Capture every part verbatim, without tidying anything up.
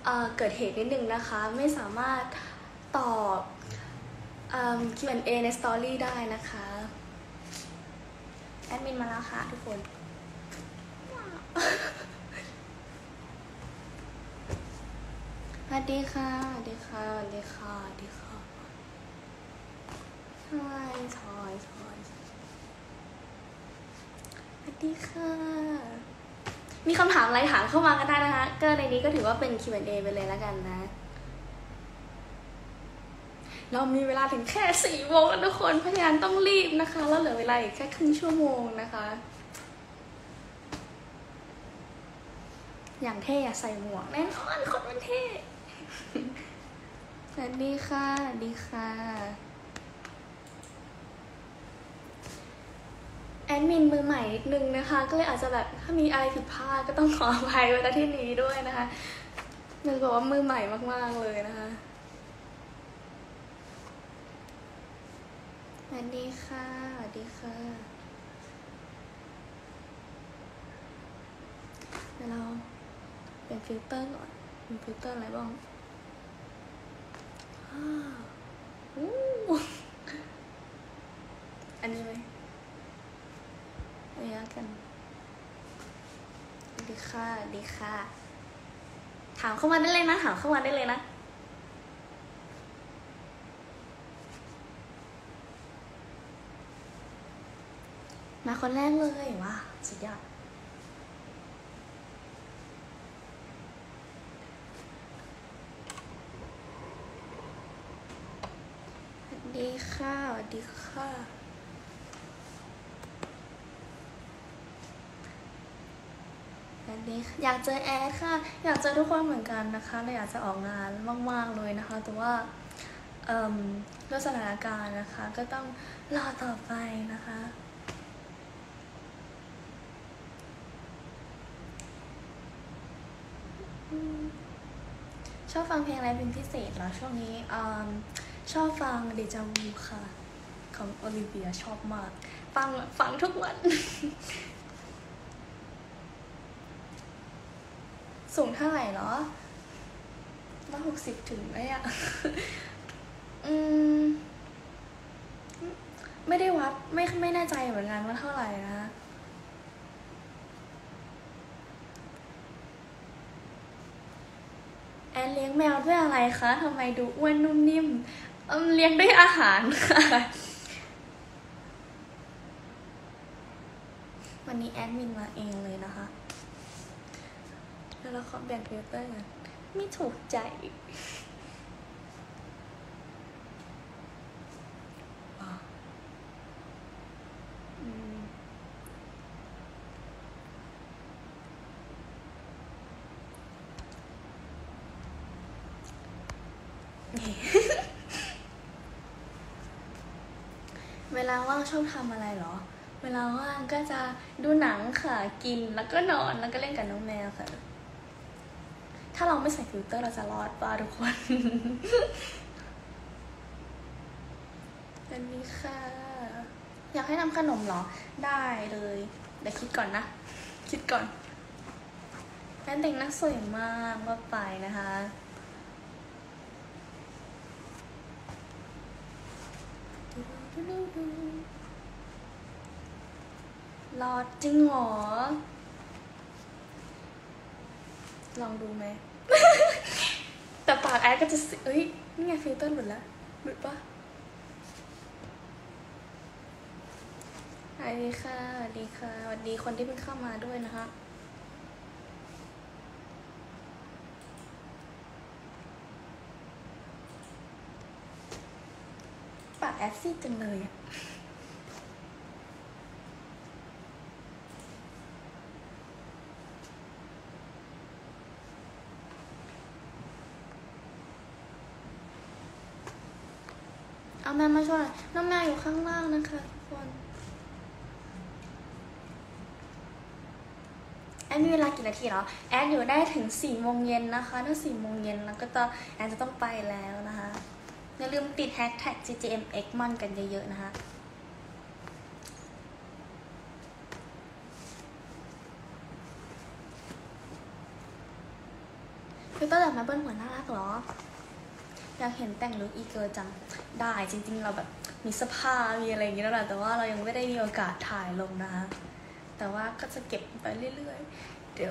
เกิดเหตุนิดนึงนะคะไม่สามารถตอบ คิว แอนด์ เอ ในสตอรี่ได้นะคะแอดมินมาแล้วค่ะทุกคนสวัสดีค่ะสวัสดีค่ะสวัสดีค่ะสวัสดีค่ะใช่ชอยชอยสวัสดีค่ะมีคำถามอะไรถามเข้ามาก็ได้นะคะก็ในนี้ก็ถือว่าเป็น คิว แอนด์ เอ ไปเลยแล้วกันนะเรามีเวลาถึงแค่สี่โมงแล้วทุกคนเพราะฉะนั้นต้องรีบนะคะแล้วเหลือเวลาอีกแค่ครึ่งชั่วโมงนะคะอย่างเท่ใส่หมวกแน่นอนคนมันเท่สวัสดีค่ะสวัสดีค่ะแอดมินมือใหม่นิดนึงนะคะก็เลยอาจจะแบบถ้ามีอะไรผิดพลาดก็ต้องขออภัยไว้ณที่นี้ด้วยนะคะมันบอกว่ามือใหม่มากๆเลยนะคะสวัสดีค่ะสวัสดีค่ะเดี๋ยวเราเปลี่ยนฟิลเตอร์ก่อนมีฟิลเตอร์อะไรบ้างอันนี้ไหมนี่แล้วกันดีค่ะดีค่ะถามเข้ามาได้เลยนะถามเข้ามาได้เลยนะมาคนแรกเลยว้าสุดยอดสวัสดีค่ะสวัสดีค่ะอยากเจอแอดค่ะอยากเจอทุกคนเหมือนกันนะคะเราอยากจะออกงานมากๆเลยนะคะแต่ว่าเอ่อด้วยสถานการณ์นะคะก็ต้องรอต่อไปนะคะชอบฟังเพลงอะไรเป็นพิเศษเหรอช่วงนี้ชอบฟังเดจาวูค่ะของโอลิเวียชอบมากฟังฟังทุกวันสูงเท่าไหร่เหรอร้อยหกสิบถึงไหมอะอืมไม่ได้วัดไม่ไม่แน่ใจเหมือนกันว่าเท่าไหร่นะแอนเลี้ยงแมวด้วยอะไรคะทำไมดูอ้วนนุ่มนิ่มเออเลี้ยงด้วยอาหารค่ะวันนี้แอดมินมาเองเลยนะคะแล้วเราขอแบ่งฟิลเตอร์กันไม่ถูกใจเวลาว่างชอบทำอะไรเหรอเวลาว่างก็จะดูหนังค่ะกินแล้วก็นอนแล้วก็เล่นกับน้องแมวค่ะถ้าเราไม่ใส่ฟิลเตอร์เราจะรอดป่ะทุกคนอันนี้ค่ะอยากให้ทำขนมเหรอได้เลยเดี๋ยวคิดก่อนนะคิดก่อนแอนแต่งหน้าสวยมากว่าไปนะคะรอดจริงเหรอลองดูไหม แต่ปากแอดก็จะเอ้ยนี่ไงฟิลเตอร์หลุดแล้วหลุดปะสวัสดีค่ะสวัสดีค่ะสวัสดีคนที่เพิ่งเข้ามาด้วยนะคะปากแอดซีดจังเลยอะเอาแม่มาช่วยน้องแม่อยู่ข้างล่างนะคะทุกคนแอดมีเวลากี่นาทีเหรอแอดอยู่ได้ถึงสี่โมงเย็นนะคะถ้าสี่โมงเย็นแล้วก็จะแอดจะต้องไปแล้วนะคะอย่าลืมติดแฮชแท็ก จี จี เอ็ม เอ็กซ์ มอนกันเยอะๆนะคะฟิลเตอร์จากแมปเปิลหัวน่ารักเหรออยากเห็นแต่งลุคอีเกิร์จังได้จริงๆเราแบบมีเสื้อผ้ามีอะไรอย่างเงี้ยแล้วแหละแต่ว่าเรายังไม่ได้มีโอกาสถ่ายลงนะคะแต่ว่าก็จะเก็บไปเรื่อยๆเดี๋ยว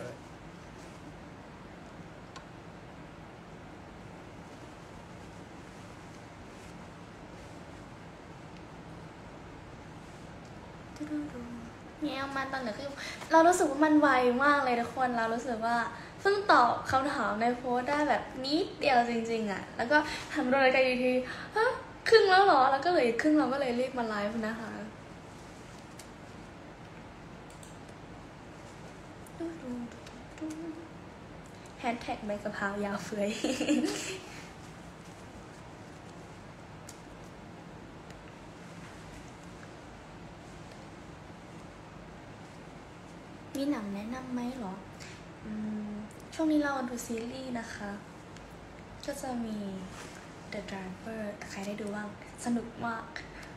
เนี่ยมาตอนเหลือคือเรารู้สึกว่ามันไวมากเลยทุกคนเรารู้สึกว่าเพิ่งตอบคำถามในโพสได้แบบนิดเดียวจริงๆอ่ะแล้วก็ทำรายการอีกทีฮะครึ่งแล้วเหรอแล้วก็เลยครึ่งเราก็เลยรีบมาไลฟ์นะคะแฮชแท็กใบกะเพรายาวเฟ้ยมีหนังแนะนำไหมหรออืมช่วงนี้เราดูซีรีส์นะคะก็จะมี The Driver ใครได้ดูบ้างสนุกมาก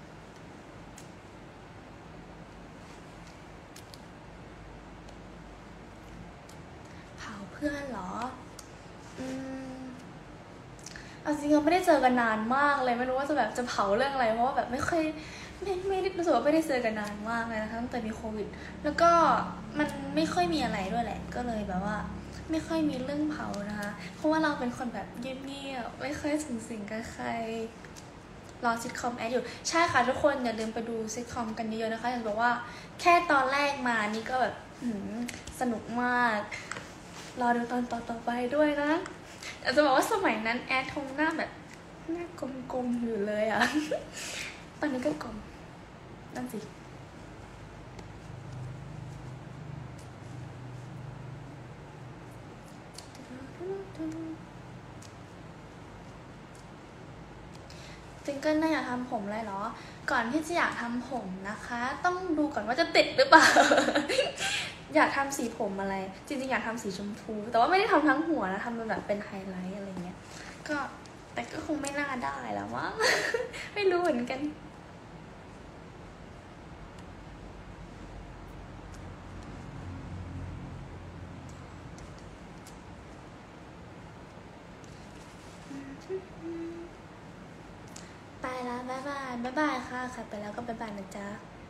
เผาเพื่อนเหรออืมเอาจริงเราไม่ได้เจอกันนานมากเลยไม่รู้ว่าจะแบบจะเผาเรื่องอะไรเพราะว่าแบบไม่ค่อยไม่ไม่ได้รู้สึกว่าไม่ได้เจอกันนานมากเลยนะคะตั้งแต่มีโควิดแล้วก็มันไม่ค่อยมีอะไรด้วยแหละก็เลยแบบว่าไม่ค่อยมีเรื่องเผานะคะเพราะว่าเราเป็นคนแบบเงียบๆไม่ค่อยสูงสิงกับใครรอซิทคอมแอดอยู่ใช่ค่ะทุกคนอย่าลืมไปดูซิทคอมกันเยอะๆนะคะอย่างบอกว่าแค่ตอนแรกมานี่ก็แบบสนุกมากรอดูตอนต่อๆไปด้วยนะแต่จะบอกว่าสมัยนั้นแอดทงหน้าแบบหน้ากลมๆอยู่เลยอะตอนนี้ก็กลมนั่นสิซิงเกิลน่าอยากทำผมเลยเหรอก่อนที่จะอยากทำผมนะคะต้องดูก่อนว่าจะติดหรือเปล่า อยากทำสีผมอะไรจริงๆอยากทำสีชมพูแต่ว่าไม่ได้ทำทั้งหัวนะทำเป็นแบบเป็นไฮไลท์อะไรเงี้ยก็แต่ก็คงไม่น่าได้แล้วมั้ง ไม่รู้เหมือนกันไปแล้วบ๊ายบายบ๊ายบายค่ะค่ะไปแล้วก็บ๊ายบายนะจ๊ะ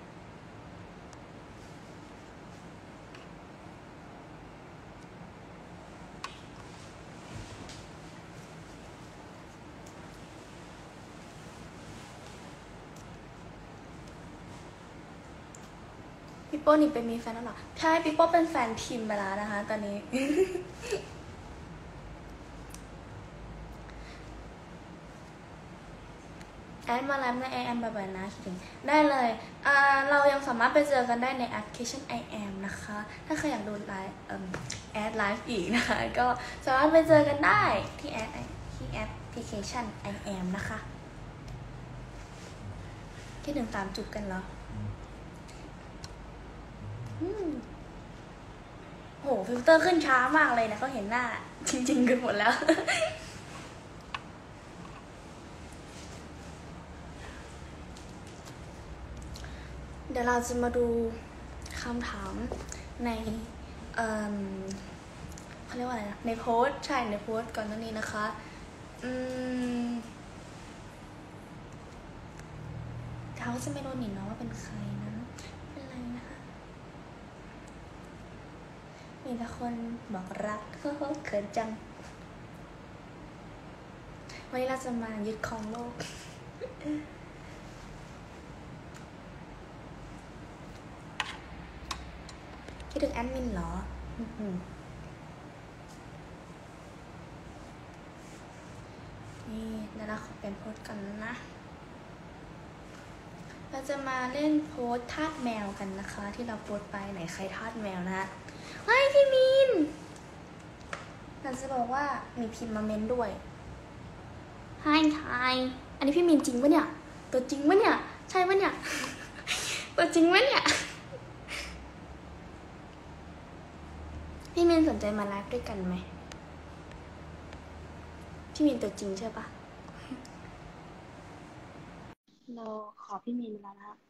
พี่โป้นี่เป็นมีแฟนแล้วหรอใช่พี่โป้เป็นแฟนทีมไปแล้วนะคะตอนนี้ แอดมาไลฟ์ใน ไอ แอม บ่อยๆนะคิดถึงได้เลยอ่าเรายังสามารถไปเจอกันได้ในแอปพลิเคชัน ไอ แอม นะคะ ถ้าใครอยากดูไลฟ์แอดไลฟ์อีกนะคะก็สามารถไปเจอกันได้ที่แอดที่แอปพลิเคชัน ไอ แอม นะคะที่หนึ่งตามจุดกันเหรออืมโหฟิลเตอร์ขึ้นช้ามากเลยนะเขาเห็นหน้าจริงๆกันหมดแล้ว เดี๋ยวเราจะมาดูคำถามในเอ่อเขาเรียกว่าอะไรนะในโพสใช่ในโพสก่อนหน้านี้นะคะอืมเขาจะไม่รู้นี่เนาะว่าเป็นใครนะเป็นไรนะคะมีแต่คนบอกรักเขินจังวันนี้เราจะมายึดครองโลกคิดถึงแอดมินเหรอนี่เดี๋ยวเราขอเป็นโพสกันนะเราจะมาเล่นโพสทาสแมวกันนะคะที่เราโพสไปไหนใครทาสแมวนะเฮ้ยพี่มินเราจะบอกว่ามีพิมพ์มาเมนด้วยไฮไฮอันนี้พี่มินจริงปะเนี่ยตัวจริงปะเนี่ยใช่ปะเนี่ยตัวจริงปะเนี่ยพี่มินสนใจมาไลฟ์ด้วยกันไหมพี่มินตัวจริงใช่ปะเราขอพี่มินแล้วนะ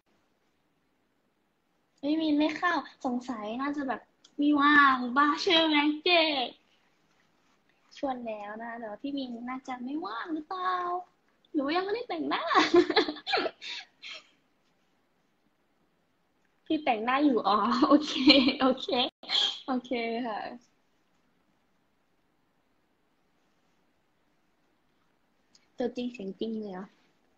พี่มินไม่เข้าสงสัยน่าจะแบบมีว่างบ้าใช่ไหมเจ๊ชวนแล้วนะแต่ว่าพี่มินน่าจะไม่ว่างหรือเปล่าหรือว่ายังไม่ได้แต่งหน้าพี่แต่งหน้าอยู่อ๋อโอเคโอเคโอเคค่ะตัวจริงเสียงจริงเลยเหรอ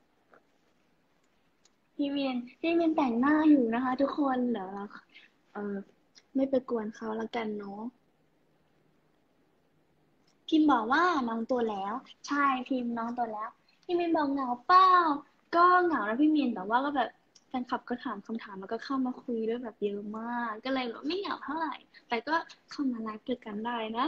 พี่เมียนพี่เมียนแต่งหน้าอยู่นะคะทุกคนเดี๋ยวเราเออไม่ไปกวนเขาแล้วกันเนาะพิมพ์บอกว่าน้องตัวแล้วใช่พิมพ์น้องตัวแล้วพี่เมียนบอกเหงาเปล่าก็เหงาแล้วพี่เมียนแต่ว่าก็แบบแฟนคลับก็ถามคำถามแล้วก็เข้ามาคุยด้วยแบบเยอะมากก็เลยแบบไม่เหงาเท่าไหร่แต่ก็เข้ามาไลฟ์ด้วยกันได้นะ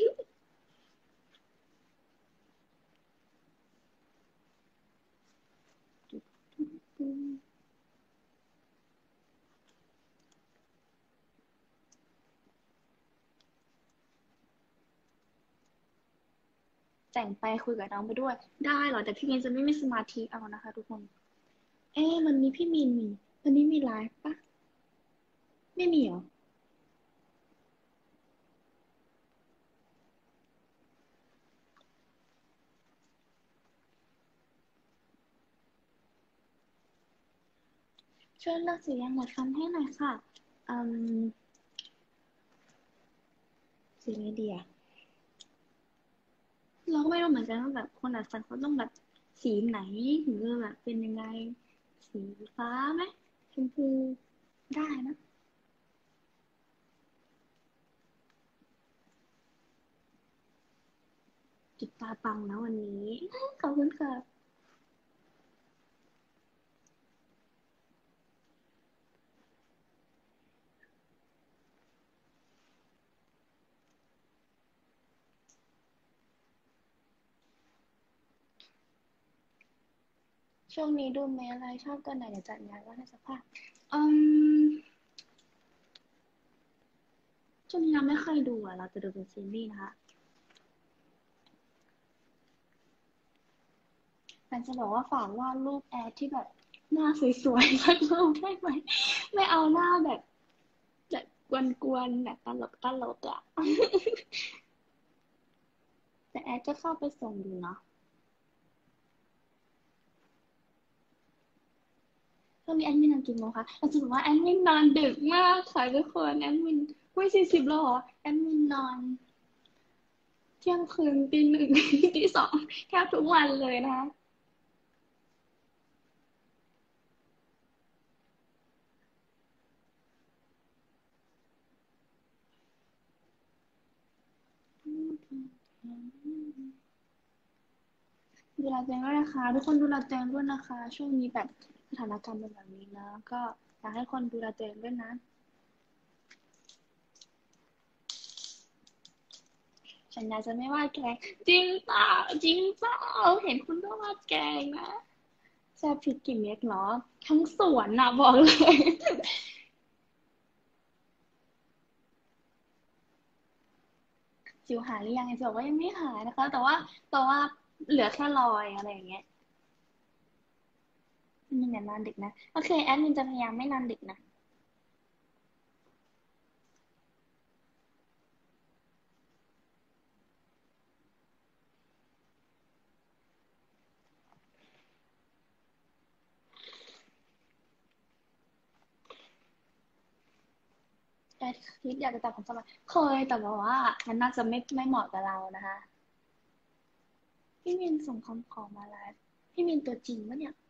แต่งไปคุยกับน้องไปด้วยได้เหรอแต่พี่เมียนจะไม่มีสมาธิเอานะคะทุกคนเอ๊ะมันมีพี่มีนนี่วันนี้มีไลฟ์ปะไม่มีเหรอ ช่วยเลือกสีแดงหมดฟันให้หน่อยค่ะอืมสีอะไรดีอะเราก็ไม่รู้เหมือนกันว่าแบบคนดัดฟันเขาต้องแบบสีไหนถึงจะแบบเป็นยังไงสีฟ้าไหมชมพูได้นะจุดตาปังนะวันนี้ขอบคุณค่ะช่วงนี้ดูไหมอะไรชอบกันไหนเดี๋ยวจัดงานว่าให้สักพักอืมช่วงนี้เราไม่เคยดูอ่ะเราจะดูเป็นซีรีส์นะคะมันจะบอกว่าฝากวาดรูปแอดที่แบบหน้าสวยๆสักรูปได้ไหมไม่เอาหน้าแบบ แบบกวนๆแบบตลกตลกอ่ะแต่แอดจะเข้าไปส่งอยู่เนาะช่วงนี้แอดมินนอนกี่โมงคะเราจะบอกว่าแอดมินนอนดึกมากค่ะทุกคนแอดมินไม่สี่สิบแล้วเหรอแอดมินนอนเที่ยงคืนตีหนึ่งตีสองแทบทุกวันเลยนะคะดูแลตัวเองด้วยนะคะทุกคนดูแลตัวเองด้วยนะคะช่วงนี้แบบสถานการณ์เป็นแบบนี้นะก็อยากให้คนดูแลตัวเองด้วยนะฉันอยากจะไม่ว่าแกงจริงเปล่าจริงเปล่าเห็นคุณก็ว่าแกงนะ แซ่บพริกกี่เม็ดเหรอทั้งสวนน่ะบอกเลยจิวหายหรือยังไงจิวบอกว่ายังไม่หายนะคะแต่ว่าแต่ว่าเหลือแค่รอยอะไรอย่างเงี้ยมินอย่านอนดึกนะโอเคแอดมินจะพยายามไม่นอนดึกนะแต่คิดอยากจะตอบคำสมัครเคยแต่บอกว่ามันน่าจะไม่ไม่เหมาะกับเรานะคะพี่มินส่งคำขอมาแล้วพี่มินตัวจริงปะเนี่ย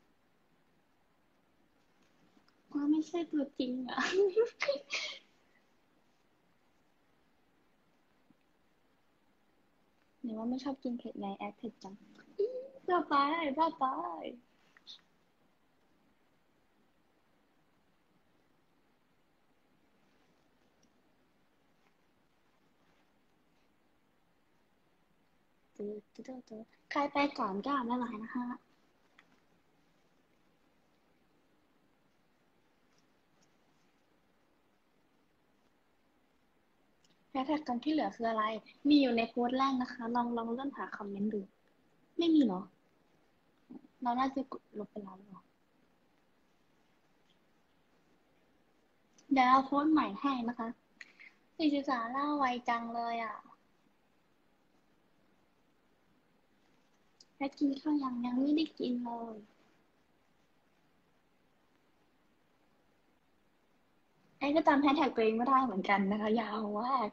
ว่าไม่ใช่ตัวจริงอะหรือว่าไม่ชอบกินเผ็ดไงแอดเผ็ดจังบ้าไปบ้าไป ใครไปก่อนก็ไม่เป็นไรนะคะแฮชแท็กกันที่เหลือคืออะไร มีอยู่ในโพสต์แรกนะคะ ลองลองเลื่อนหาคอมเมนต์ดู ไม่มีเหรอ เราน่าจะกดลบไปแล้วหรอเดี๋ยวเราโพสต์ใหม่ให้นะคะสี่สิบสามเล่าไวจังเลยอ่ะแพทกินข้าวยังยังไม่ได้กินเลยไอ้ก็จำแฮชแท็กตัวเองไม่ได้เหมือนกันนะคะยาวมาก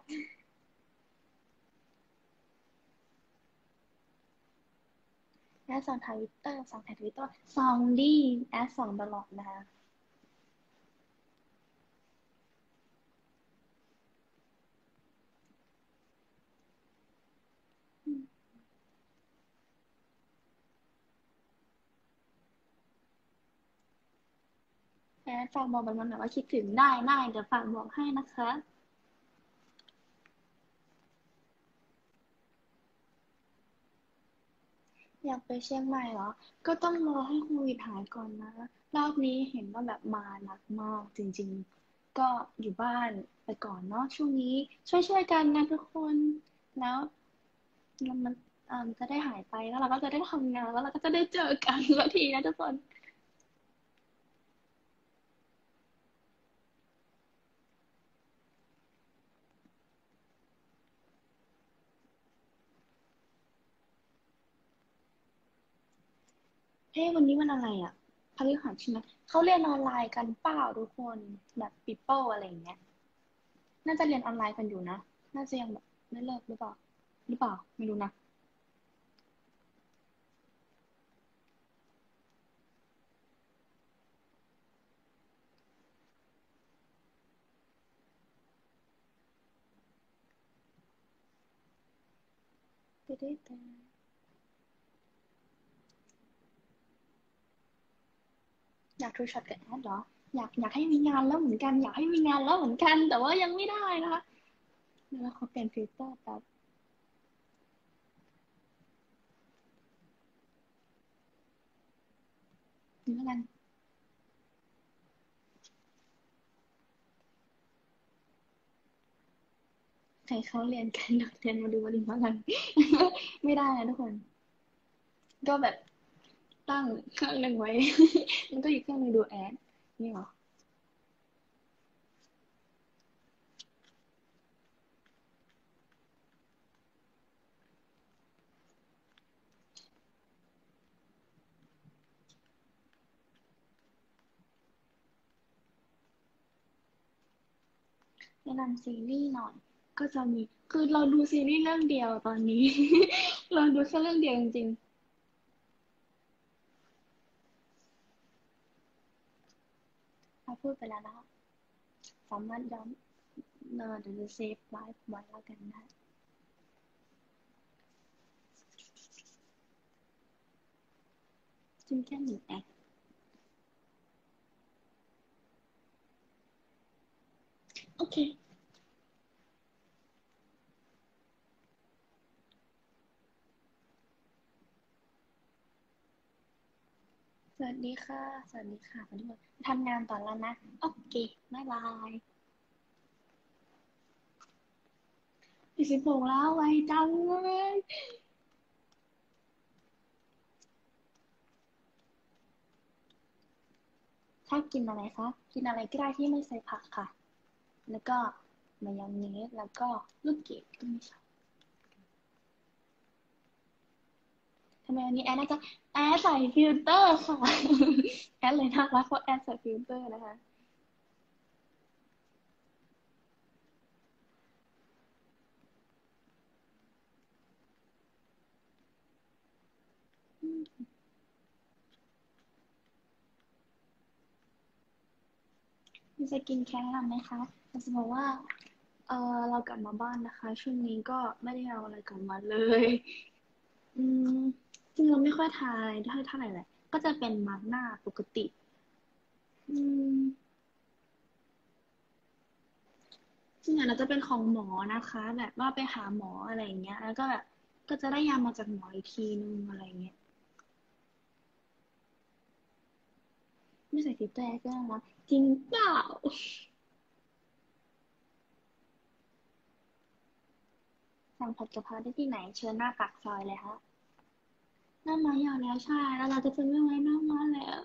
แอดสองทวิตเตอร์สองแท็กทวิตเตอร์สองดีแอดสองตลอดนะคะแอดฝากบอกมันหน่อยว่าคิดถึงได้ได้เดี๋ยวฝากบอกให้นะคะอยากไปเชียงใหม่เหรอก็ต้องรอให้โควิดหายก่อนนะรอบนี้เห็นว่าแบบมาหนักมากจริงๆก็อยู่บ้านไปก่อนเนาะช่วงนี้ช่วยๆกันนะทุกคนแล้วมันมันเอ่อจะได้หายไปแล้วเราก็จะได้ทำงานแล้วเราก็จะได้เจอกันสักทีนะทุกคน เฮ้ยวันนี้มันอะไรอ่ะพฤหัสใช่ไหมเขาเรียนออนไลน์กันเปล่าทุกคนแบบปีโป้อะไรอย่างเงี้ยน่าจะเรียนออนไลน์กันอยู่นะน่าจะยังแบบไม่เลิกหรือเปล่าหรือเปล่าไม่รู้นะไม่ได้แต่อยากทูช็อตกับแอดเหรออยากอยากให้มีงานแล้วเหมือนกันอยากให้มีงานแล้วเหมือนกันแต่ว่ายังไม่ได้นะคะเดี๋ยวเราขอเปลี่ยนฟิลเตอร์แป๊บนี่แล้วกันใครเขาเรียนกันเรียนมาดูวลินมากันไม่ได้นะทุกคนก็แบบตั้งเครื่องหนึ่งไว้มันก็อีกเครื่องหนึงดูแอดนี่เหรอ แนะนำซีรีส์หน่อยก็จะมีคือเราดูซีรีส์เรื่องเดียวตอนนี้เราดูแค่เรื่องเดียวจริงๆถ้าพูดไปแล้วนะคะสามารถย้อนเนอเดี๋ยวจะเซฟไลฟ์ไว้แล้วกันนะจิ้มแค่หนึ่งแอคโอเคสวัสดีค่ะสวัสดีค่ะทุกคนทำงานต่อแล้วนะโอเคบ๊ายบายสี่สิบหกแล้วไวจังเลยถ้ากินอะไรคะกินอะไรก็ได้ที่ไม่ใส่ผักค่ะแล้วก็มายองเนสแล้วก็ลูกเกดก็ไม่ชอบ ทำไมวันนี้แอนน่าจะแอดใส่ฟิลเตอร์ค่ะแอดเลยน่ารักเพราะแอดใส่ฟิลเตอร์นะคะมีสกินแคร์ทำไหมคะจะบอกว่าเออเรากลับมาบ้านนะคะช่วงนี้ก็ไม่ได้เอาอะไรกลับมาเลยอืมจริงเราไม่ค่อยทานอะไรได้เท่าไหร่แหละก็จะเป็นมาร์กหน้าปกติอืมจริงๆเราจะเป็นของหมอนะคะแบบว่าไปหาหมออะไรอย่างเงี้ยแล้วก็แบบก็จะได้ยามาจากหมออีกทีนึงอะไรเงี้ยไม่ใส่ฟิลเตอร์ก็ได้นะจริงเปล่า สั่งผัดกะเพราได้ที่ไหนเชิญหน้าปากซอยเลยค่ะหน้าม้าหยอดแล้วใช่แล้วเราจะจะไม่ไว้หน้าม้าแล้ว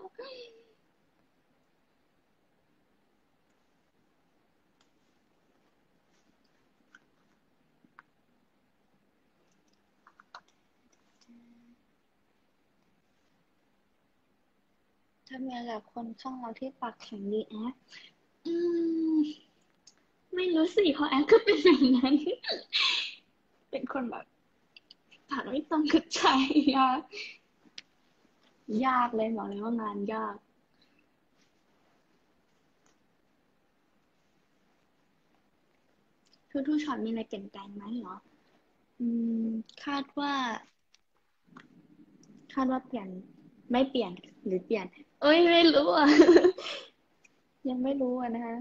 ำงานกับคนข้างเราที่ปากแข็งดีแอฟอืมไม่รู้สิเพราะแอฟก็เป็นแบบนั้นเป็นคนแบบปากไม่ตรงกับใจยากยากเลยบอกเลยว่างานยากทุกทุกช็อตมีอะไรเปลี่ยนแปลงไหมเหรออืมคาดว่าคาดว่าเปลี่ยนไม่เปลี่ยนหรือเปลี่ยนเอ้ยไม่รู้อ่ะยังไม่รู้อ่ะนะคะ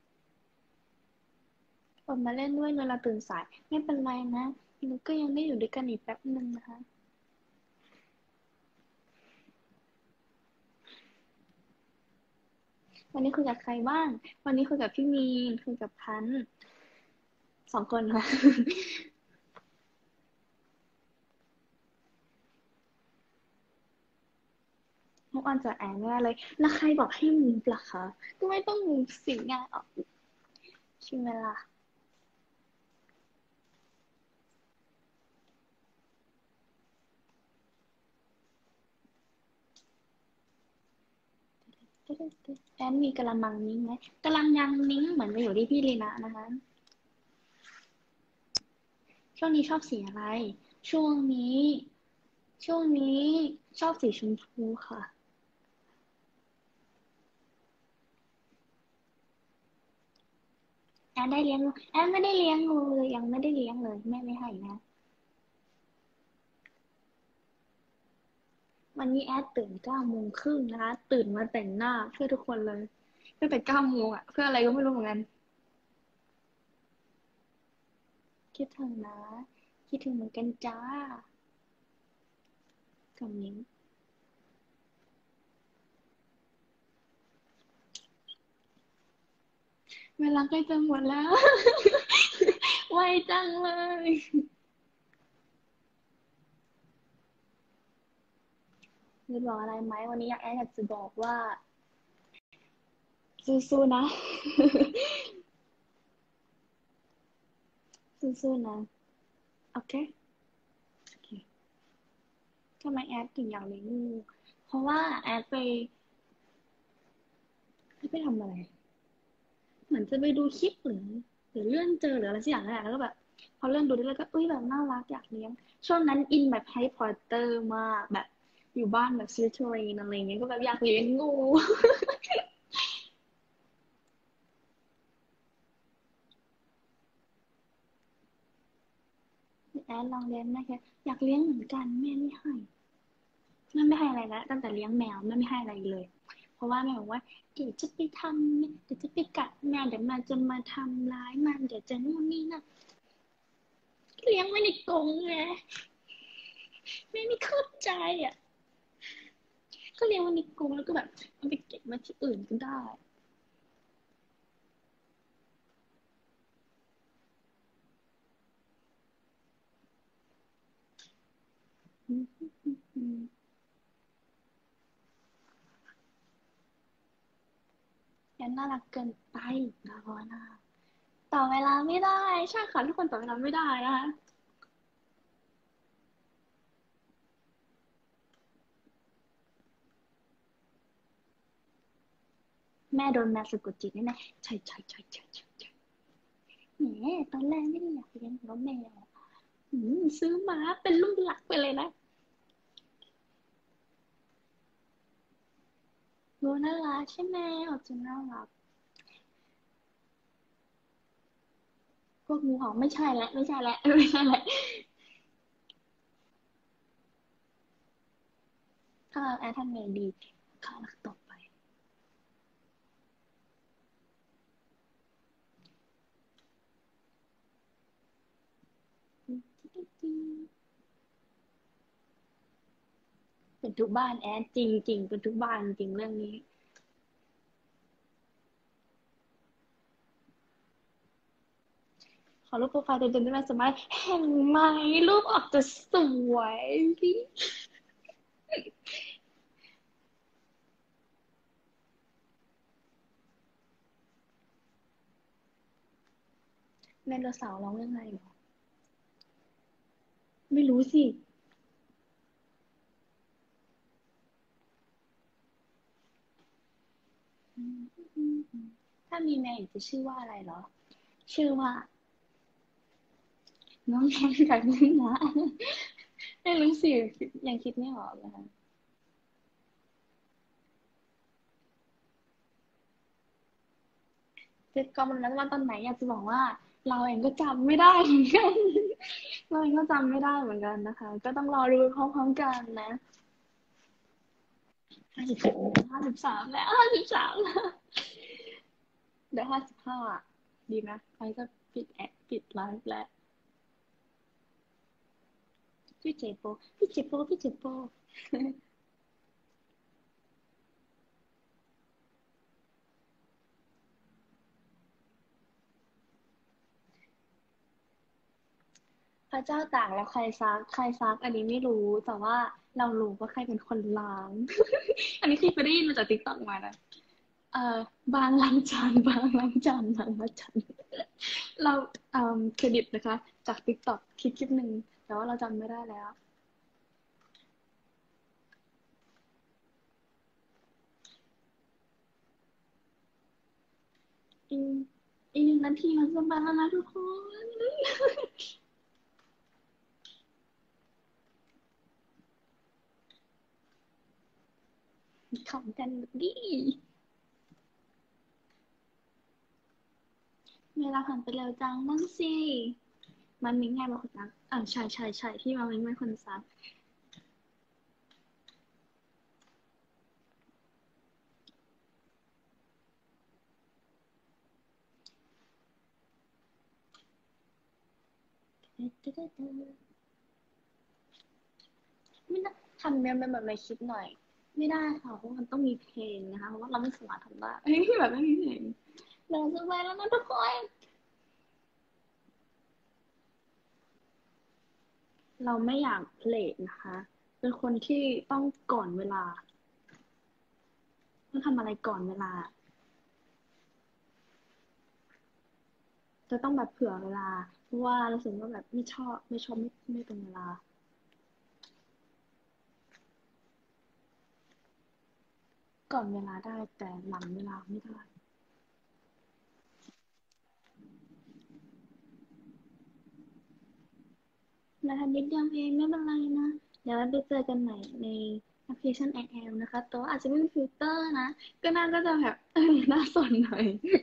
อดมาเล่นด้วยเวลาตื่นสายไม่เป็นไรนะหนูก็ยังได้อยู่ด้วยกันอีกแป๊บนึงนะคะ วันนี้คุยกับใครบ้าง วันนี้คุยกับพี่มีนคุยกับพันธ์สองคนค่ะทุกวันจะแอนว่าเลยแล้วใครบอกให้มูฟล่ะคะก็ไม่ต้องมูฟสิงานออกใช่ไหมล่ะแอนมีกะละมังนิ้งไหมกะลังยังนิ้งเหมือนไปอยู่ที่พี่ลีนะนะคะช่วงนี้ชอบสีอะไรช่วงนี้ช่วงนี้ชอบสีชมพูค่ะแอนได้เลี้ยงแอนไม่ได้เลี้ยงงูเลยยังไม่ได้เลี้ยงเลยแม่ไม่ให้นะ วันนี้แอดตื่นเก้าโมงครึ่งนะคะตื่นมาแต่งหน้าเพื่อทุกคนเลยตั้งแต่เก้าโมงอ่ะเพื่ออะไรก็ไม่รู้เหมือนกันคิดถึงนะคิดถึงเหมือนกันจ้ากับนิ้งเวลาใกล้จะหมดแล้วไวจังเลยจะบอกอะไรไหมวันนี้อยากแอดอยากจะบอกว่าสู้ๆนะสู้ๆนะโอเคโอเคทำไมแอดถึงอยากเลี้ยงงูเพราะว่าแอดไปไปทำอะไร เหมือนจะไปดูคลิปหรือหรือเลื่อนเจอหรืออะไรสักอย่างนั่นแหละแล้วก็แบบพอเลื่อนดูได้แล้วก็เอ้ยแบบน่ารักอยากเลี้ยงช่วงนั้นอินแบบแฮร์รี่พอตเตอร์มากแบบอยู่บ้านแบบสลิธีรินอะไรเงี้ยก็แบบอยากเลี้ยงงูแอนลองเลี้ยงนะคะอยากเลี้ยงเหมือนกันแม่ไม่ให้แม่ไม่ให้อะไรแล้วตั้งแต่เลี้ยงแมวแม่ไม่ให้อะไรเลยเพราะว่าแม่บอกว่าเดี๋ยวจะไปทำเดี๋ยวจะไปกัดแมวเดี๋ยวมันจะมาทำร้ายมันเดี๋ยวจะนู่นนี่นั่นเลี้ยงไว้ในกรงไงแม่ไม่เข้าใจอ่ะ ก็เลี้ยงไว้ในกรงแล้วก็แบบเอาไปเก็บมาที่อื่นก็ได้อืมอืมยันน่ารักเกินไปดาวนาต่อเวลาไม่ได้ใช่ค่ะทุกคนต่อเวลาไม่ได้นะคะแม่โดนแมวสะกดจิตแน่ๆใช่ใช่ใช่ใช่ใช่ใช่แหมตอนแรกไม่ได้อยากเลี้ยงแล้วแมวอืมซื้อมาเป็นลูกหลักไปเลยนะดูน่ารักใช่ไหมออกจะน่ารักพวกงูเห่าไม่ใช่แล้วไม่ใช่แล้วไม่ใช่แล้วถ้าแอนทำไงดีข้ารักต่อไปเป็นทุกบ้านแอนจริงจริงเป็นทุกบ้านจริงเรื่องนี้ ขอรูปโปรไฟล์เต็มๆได้ไหมสมัยเห็นไหมรูปออกจะสวยไดโนเสาร์ร้องยังไงหรอไม่รู้สิอืมถ้ามีแมวจะชื่อว่าอะไรเหรอชื่อว่าน้องแมวกับน้องหมาไม่รู้สิยังคิดไม่ออกนะคะเจ็ดกอมันแล้ววันตอนไหนอยากจะบอกว่าเราเองก็จำไม่ได้เหมือนกันเราเองก็จำไม่ได้เหมือนกันนะคะก็ต้องรอดูพร้อมๆกันนะห้าสิบห้าสิบสามแล้วห้าสิบสามแล้วเดี๋ยวห้าสิบห้าดีไหมใครจะปิดแอปปิดไลฟ์แล้วพี่เจโปพี่เจโปพี่เจโป พระเจ้าตากแล้วใครซักใครซักอันนี้ไม่รู้แต่ว่าเรารู้ว่าใครเป็นคนล้างอันนี้คือไปได้ยินมาจากติ๊กต็อกมานะเอ่อบางล้างจานบางล้างจานบางล้างจานเราเอ่อเครดิตนะคะจากติ๊กต็อกคลิปคลิปหนึ่งแต่ว่าเราจำไม่ได้แล้วอีกอีกหนึ่งนาทีมันจะมาแล้วนะทุกคนขำกันดิเวลาผ่านไปเร็วจังนั่นสิมันมิ้งไงเป็นคนซักอ่าใช่ใช่ใช่ที่มันมิ้งเป็นคนซัก ไม่น่าทำเนี่ยเป็นแบบในคลิปหน่อยไม่ได้ค่ะเพราะมันต้องมีเพลงนะคะเพราะว่าเราไม่สามารถทำได้แบบไม่มีเพลงเราจะไปแล้วนะทุกคนเราไม่อยากเลทนะคะเป็นคนที่ต้องก่อนเวลาต้องทำอะไรก่อนเวลาจะต้องแบบเผื่อเวลาเพราะว่าเราสึกว่าแบบไม่ชอบไม่ชอบไม่ไม่เป็นเวลาก่อนเวลาได้แต่หลังเวลาไม่ได้เราทำนิดเดียวเองไม่เป็นไรนะเดี๋ยวเราไปเจอกันใหม่ในแอปพลิเคชันแอลนะคะแต่ว่าอาจจะไม่มีฟิลเตอร์นะก็น่าก็จะแบบเออน่าสนหน่อย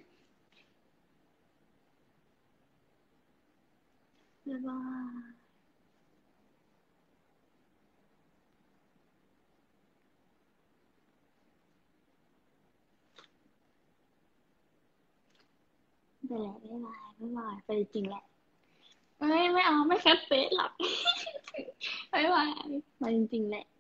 บ๊ายบายไปแล้วบ๊ายบายบ๊ายบายไปจริงแหละไม่ไม่เอาไม่แคปเฟซหรอกบ๊ายบายไปจริงๆแหละ